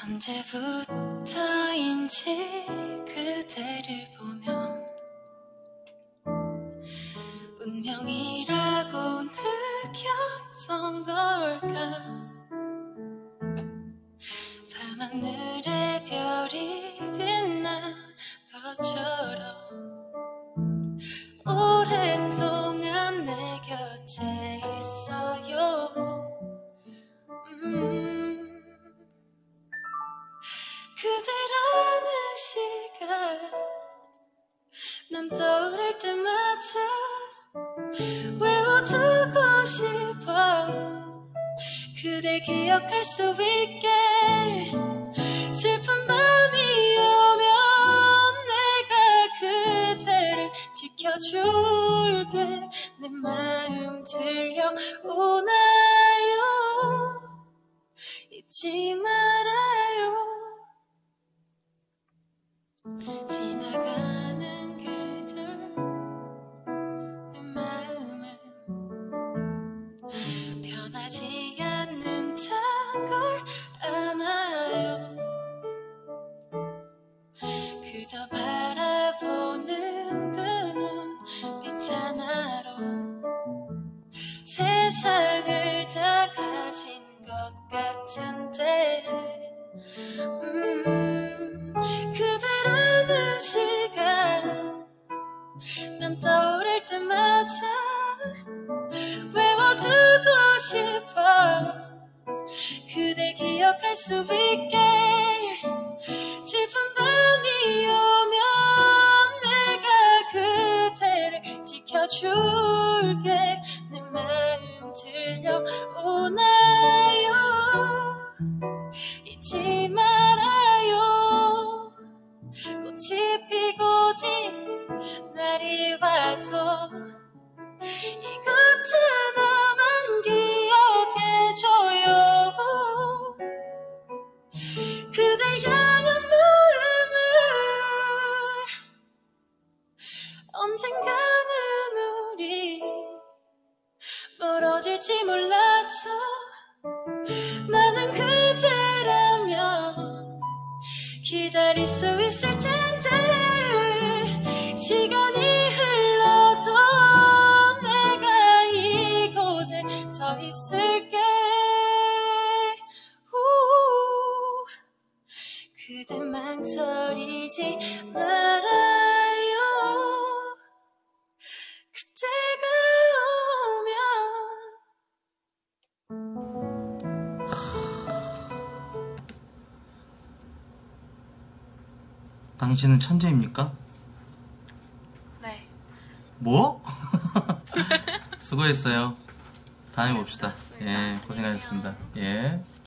언제부터인지 그대를 보면 운명이라고 느꼈던 걸까. 밤하늘의 별이 빛난 것처럼 오랫동안 내 곁에 있어요. 그대라는 시간 난 떠오를 때마다 외워두고 싶어. 그댈 기억할 수 있게 슬픈 밤이 오면 내가 그대를 지켜줄게. 내 마음 들려오나요? 잊지 말아요. 지나가는 계절 내 마음은 변하지 않는단 걸 아나요. 그저 바라보는 그 눈빛 하나로 세상을 다 가진 것 같은데 그대라는 시간 난 떠오를 때마다 외워두고 싶어. 그댈 기억할 수 있게 슬픈 밤이 오면 내가 그대를 지켜줄게. 내 마음 들려오나요? 잊지 말아요. 꽃이 피고 진 날이 와도 이곳 하나만 기억해줘요. 그댈 향한 마음을 언젠가는 우리 멀어질지 몰라도 나는 그대라면 기다릴 수 있을 텐데. 시간이 흘러도 내가 이곳에 서 있을게. 그대 망설이지 말아요. 그때가 오면. 당신은 천재입니까? 네. 뭐? 수고했어요. 다음에 봅시다. 예, 고생하셨습니다. 예.